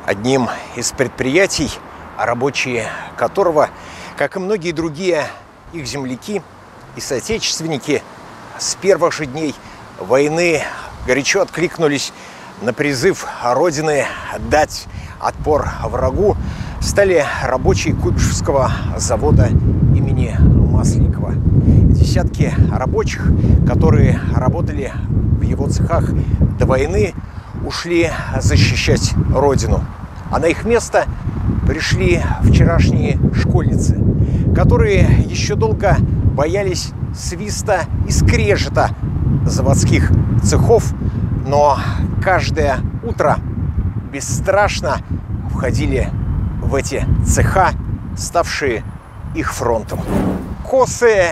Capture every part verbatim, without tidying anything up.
одним из предприятий, рабочие которого, как и многие другие их земляки и соотечественники, с первых же дней войны горячо откликнулись на призыв Родины дать отпор врагу, стали рабочие Куйбышевского завода имени Масленникова. Десятки рабочих, которые работали в его цехах до войны, ушли защищать Родину. А на их место пришли вчерашние школьницы, которые еще долго боялись свиста и скрежета заводских цехов, но каждое утро бесстрашно входили в эти цеха, ставшие их фронтом. Косы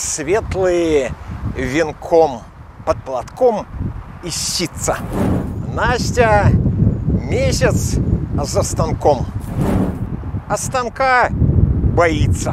светлые венком под платком из ситца. Настя месяц за станком, а станка боится.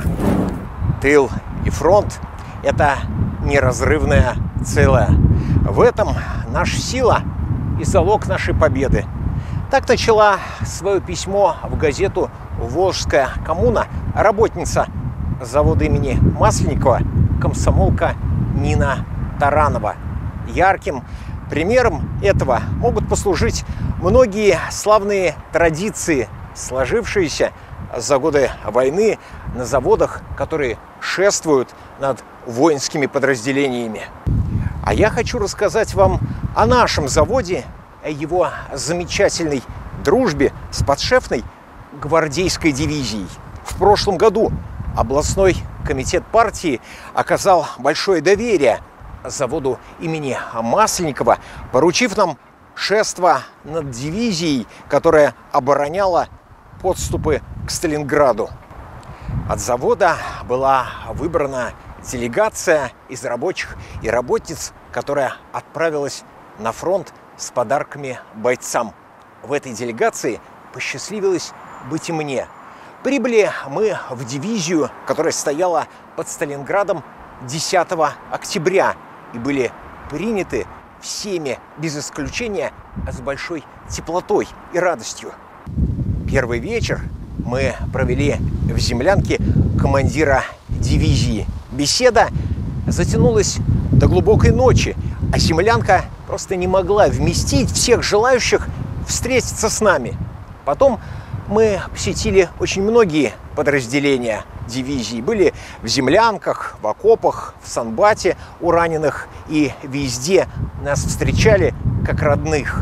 Тыл и фронт – это неразрывное целое. В этом наша сила и залог нашей победы. Так начала свое письмо в газету «Волжская коммуна» работница завода имени Масленникова, комсомолка Нина Таранова. Ярким примером этого могут послужить многие славные традиции, сложившиеся за годы войны на заводах, которые шествуют над воинскими подразделениями. А я хочу рассказать вам о нашем заводе, о его замечательной дружбе с подшефной гвардейской дивизией. В прошлом году областной комитет партии оказал большое доверие заводу имени Масленникова, поручив нам шество над дивизией, которая обороняла подступы к Сталинграду. От завода была выбрана делегация из рабочих и работниц, которая отправилась на фронт с подарками бойцам. В этой делегации посчастливилось быть и мне. Прибыли мы в дивизию, которая стояла под Сталинградом десятого октября, и были приняты всеми, без исключения, с большой теплотой и радостью. Первый вечер мы провели в землянке командира дивизии. Беседа затянулась до глубокой ночи, а землянка просто не могла вместить всех желающих встретиться с нами. Потом мы посетили очень многие подразделения дивизии. Были в землянках, в окопах, в санбате у раненых, и везде нас встречали как родных.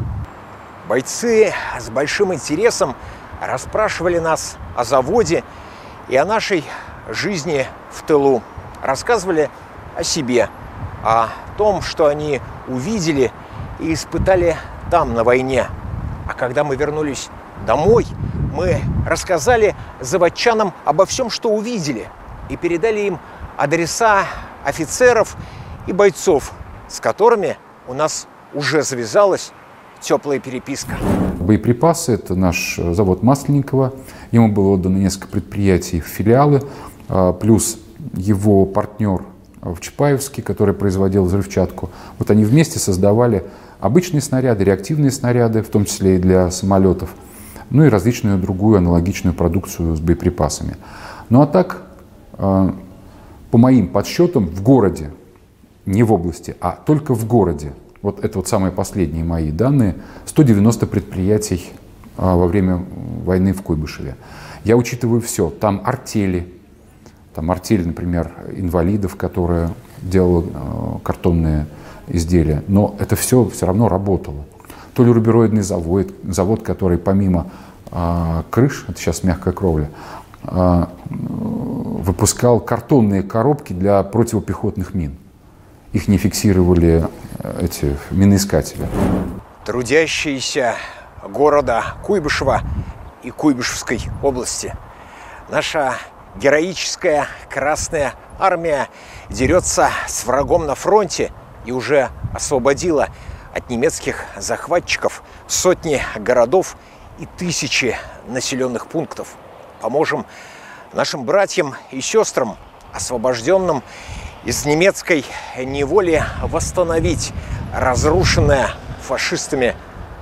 Бойцы с большим интересом расспрашивали нас о заводе и о нашей жизни в тылу. Рассказывали о себе, о том, что они увидели и испытали там, на войне. А когда мы вернулись домой, мы рассказали заводчанам обо всем, что увидели, и передали им адреса офицеров и бойцов, с которыми у нас уже завязалась теплая переписка. Боеприпасы – это наш завод Масленникова. Ему было отдано несколько предприятий в филиалы, плюс его партнер в Чапаевске, который производил взрывчатку. Вот они вместе создавали обычные снаряды, реактивные снаряды, в том числе и для самолетов, ну и различную другую аналогичную продукцию с боеприпасами. Ну а так, по моим подсчетам, в городе, не в области, а только в городе, вот это вот самые последние мои данные, сто девяносто предприятий во время войны в Куйбышеве. Я учитываю все. Там артели, там артель, например, инвалидов, которая делала картонные изделия. Но это все все равно работало. То ли рубероидный завод, завод, который помимо а, крыш, это сейчас мягкая кровля, а, выпускал картонные коробки для противопехотных мин. Их не фиксировали эти миноискатели. Трудящиеся города Куйбышева и Куйбышевской области. Наша героическая Красная Армия дерется с врагом на фронте и уже освободила от немецких захватчиков сотни городов и тысячи населенных пунктов. Поможем нашим братьям и сестрам, освобожденным из немецкой неволи, восстановить разрушенное фашистами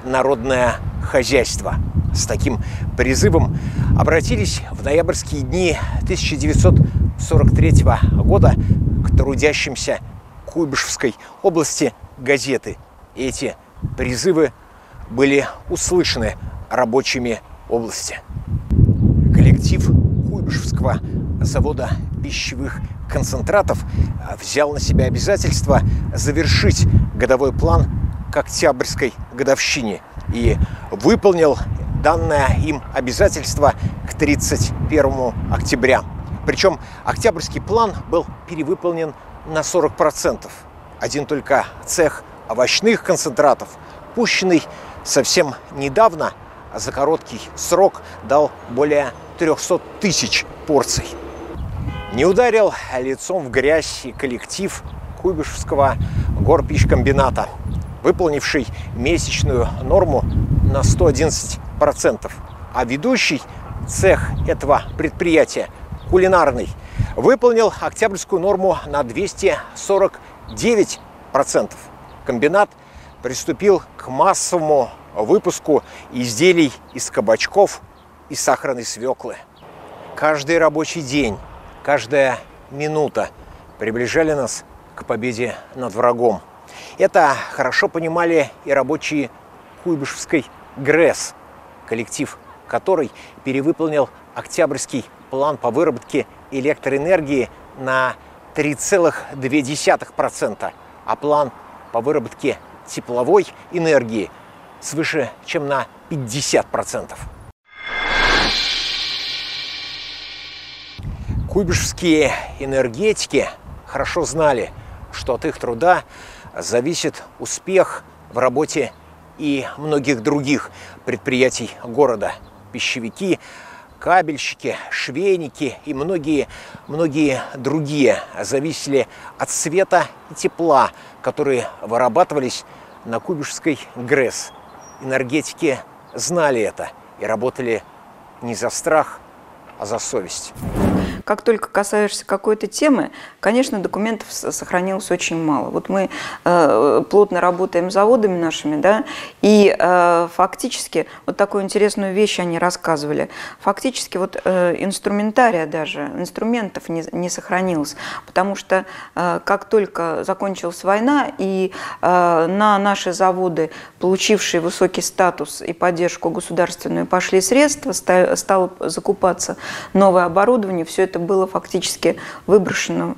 народное хозяйство. С таким призывом обратились в ноябрьские дни тысяча девятьсот сорок третьего года к трудящимся Куйбышевской области газеты. И эти призывы были услышаны рабочими области. Коллектив Куйбышевского завода пищевых концентратов взял на себя обязательство завершить годовой план к Октябрьской годовщине и выполнил данное им обязательство к тридцать первому октября. Причем Октябрьский план был перевыполнен на сорок процентов. Один только цех овощных концентратов, пущенный совсем недавно, за короткий срок дал более трехсот тысяч порций. Не ударил лицом в грязь и коллектив Куйбышевского горпищкомбината, выполнивший месячную норму на сто одиннадцать процентов. А ведущий цех этого предприятия, кулинарный, выполнил октябрьскую норму на двести сорок девять процентов. Комбинат приступил к массовому выпуску изделий из кабачков и сахарной свеклы. Каждый рабочий день, каждая минута приближали нас к победе над врагом. Это хорошо понимали и рабочие Куйбышевской ГРЭС, коллектив который перевыполнил Октябрьский план по выработке электроэнергии на три целых две десятых процента, а план по выработке тепловой энергии свыше чем на пятьдесят процентов. Куйбышевские энергетики хорошо знали, что от их труда зависит успех в работе и многих других предприятий города. Пищевики, кабельщики, швейники и многие, многие другие зависели от света и тепла, которые вырабатывались на Куйбышевской ГРЭС. Энергетики знали это и работали не за страх, а за совесть. Как только касаешься какой-то темы, конечно, документов сохранилось очень мало. Вот мы э, плотно работаем с заводами нашими, да, и э, фактически вот такую интересную вещь они рассказывали. Фактически вот э, инструментария даже, инструментов не, не сохранилось, потому что э, как только закончилась война и э, на наши заводы, получившие высокий статус и поддержку государственную, пошли средства, стало, стало закупаться новое оборудование, все это было фактически выброшено,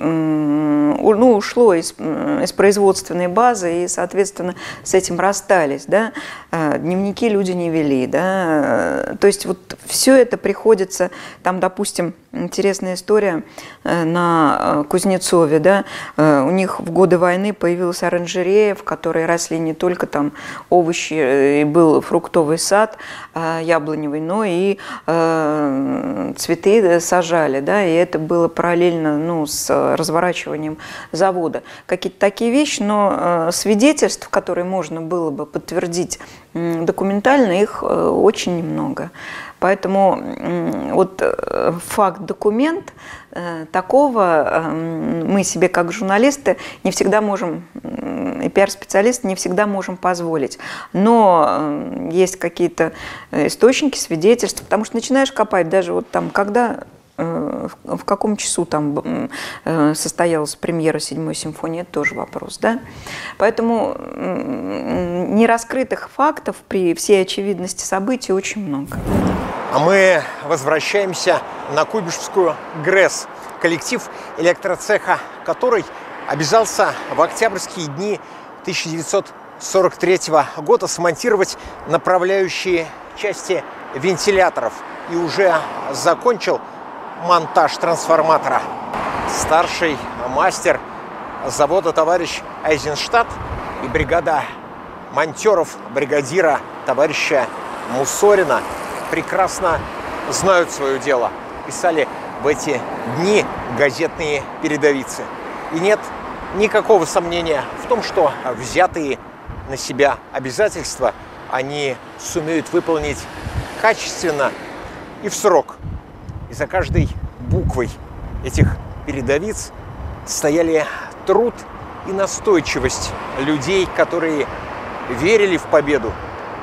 ну, ушло из, из производственной базы и, соответственно, с этим расстались, да? Дневники люди не вели, да? То есть вот все это приходится, там, допустим, интересная история на Кузнецове, да? У них в годы войны появилась оранжерея, в которой росли не только там овощи, и был фруктовый сад яблоневый, но и цветы сажали, да? И это было параллельно, ну, с разворачиванием завода. Какие-то такие вещи, но свидетельств, которые можно было бы подтвердить документально, их очень немного. Поэтому вот факт-документ такого мы себе как журналисты не всегда можем, и пиар-специалисты не всегда можем позволить. Но есть какие-то источники, свидетельства, потому что начинаешь копать даже вот там, когда... В каком часу там состоялась премьера седьмой симфонии, это тоже вопрос, да? Поэтому нераскрытых фактов при всей очевидности событий очень много. А мы возвращаемся на Куйбышевскую ГРЭС, коллектив электроцеха которой обязался в октябрьские дни тысяча девятьсот сорок третьего года смонтировать направляющие части вентиляторов и уже закончил монтаж трансформатора. Старший мастер завода товарищ Айзенштадт и бригада монтеров бригадира товарища Мусорина прекрасно знают свое дело. Писали в эти дни газетные передовицы. И нет никакого сомнения в том, что взятые на себя обязательства они сумеют выполнить качественно и в срок. И за каждой буквой этих передовиц стояли труд и настойчивость людей, которые верили в победу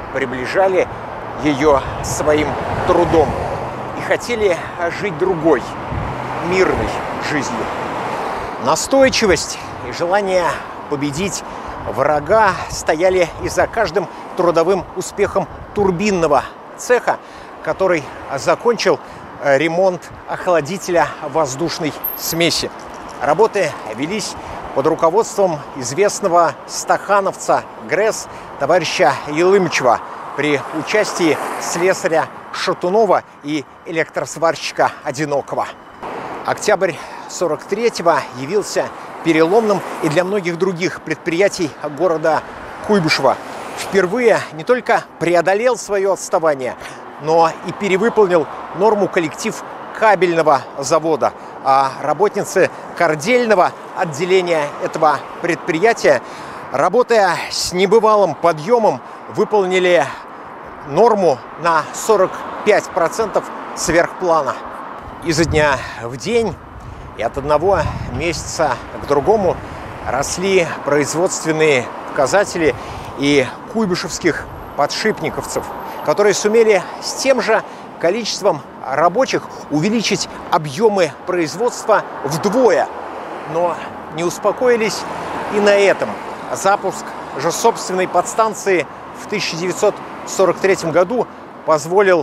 приближали ее своим трудом и хотели жить другой, мирной жизнью. Настойчивость и желание победить врага стояли и за каждым трудовым успехом турбинного цеха, который закончил ремонт охладителя воздушной смеси. Работы велись под руководством известного стахановца ГРЭС товарища Елымчева при участии слесаря Шатунова и электросварщика Одинокого. Октябрь сорок третьего явился переломным и для многих других предприятий города Куйбышева. Впервые не только преодолел свое отставание, но и перевыполнил норму коллектив кабельного завода, а работницы кордельного отделения этого предприятия, работая с небывалым подъемом, выполнили норму на сорок пять процентов сверх плана. Изо дня в день и от одного месяца к другому росли производственные показатели и куйбышевских подшипниковцев, которые сумели с тем же количеством рабочих увеличить объемы производства вдвое. Но не успокоились и на этом. Запуск же собственной подстанции в тысяча девятьсот сорок третьем году позволил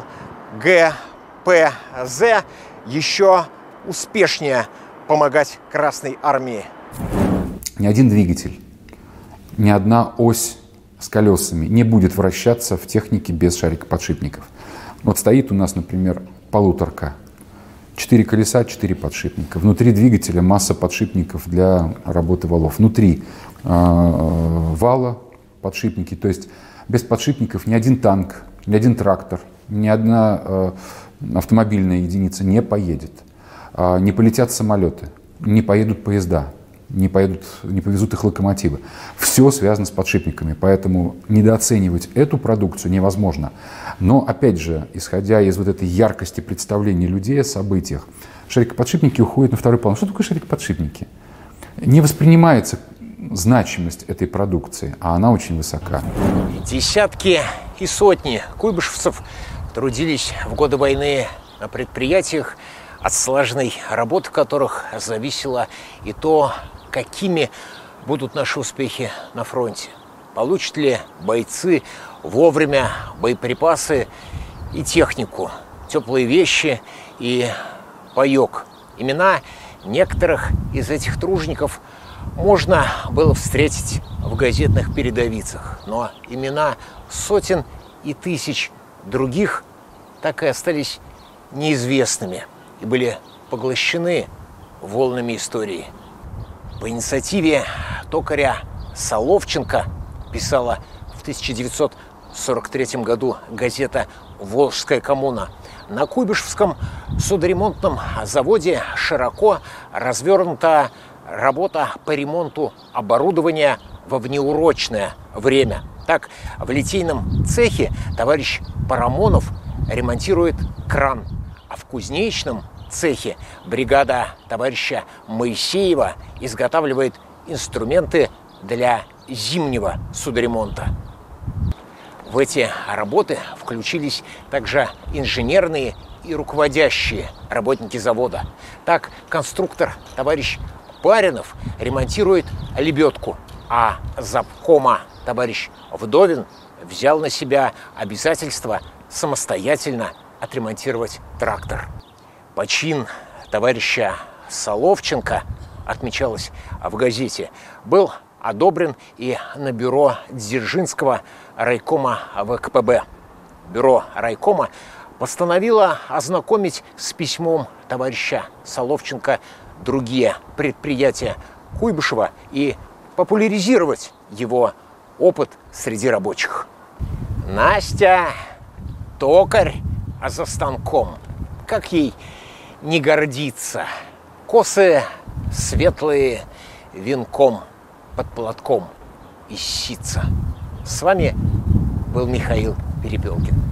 ГПЗ еще успешнее помогать Красной Армии. Ни один двигатель, ни одна ось с колесами не будет вращаться в технике без шарикоподшипников. Вот стоит у нас, например, полуторка. Четыре колеса, четыре подшипника. Внутри двигателя масса подшипников для работы валов. Внутри э, вала подшипники. То есть без подшипников ни один танк, ни один трактор, ни одна э, автомобильная единица не поедет. Э, не полетят самолеты, не поедут поезда, не, поедут, не повезут их локомотивы. Все связано с подшипниками, поэтому недооценивать эту продукцию невозможно. Но, опять же, исходя из вот этой яркости представления людей о событиях, шарикоподшипники уходят на второй план. Что такое шарикоподшипники? Не воспринимается значимость этой продукции, а она очень высока. Десятки и сотни куйбышевцев трудились в годы войны на предприятиях, от слаженной работы которых зависело и то, какими будут наши успехи на фронте. Получат ли бойцы вовремя боеприпасы и технику, теплые вещи и паёк. Имена некоторых из этих тружеников можно было встретить в газетных передовицах, но имена сотен и тысяч других так и остались неизвестными и были поглощены волнами истории. По инициативе токаря Соловченко, писала в тысяча девятьсот сорок третьем году газета «Волжская коммуна», на Куйбышевском судоремонтном заводе широко развернута работа по ремонту оборудования во внеурочное время. Так, в литейном цехе товарищ Парамонов ремонтирует кран, а в кузнечном цехе бригада товарища Моисеева изготавливает инструменты для зимнего судоремонта. В эти работы включились также инженерные и руководящие работники завода. Так, конструктор товарищ Баринов ремонтирует лебедку, а завкома товарищ Вдовин взял на себя обязательство самостоятельно отремонтировать трактор. Почин товарища Соловченко, отмечалось в газете, был одобрен и на бюро Дзержинского райкома ВКПБ. Бюро райкома постановило ознакомить с письмом товарища Соловченко другие предприятия Куйбышева и популяризировать его опыт среди рабочих. Настя токарь, а за станком. Как ей не гордиться? Косы светлые венком под платком из ситца. С вами был Михаил Перепелкин.